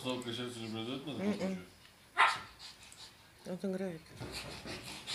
стал качаться, не произойдет на таком Мгм. случае? Вот играет.